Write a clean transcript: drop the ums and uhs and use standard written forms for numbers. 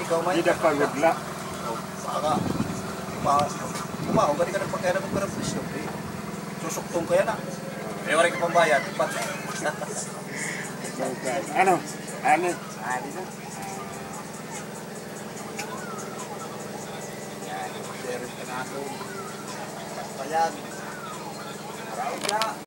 ikaw may... Hindi na pagod la. Baka, kumaho, gani ka nagpagkaya na magkarang presyo. Susuktong ko yan ah. Eh, wala ka pambayad. Ano? Ano? Ano na? Yan, share ka na ako. Pagpayag. Araw ka.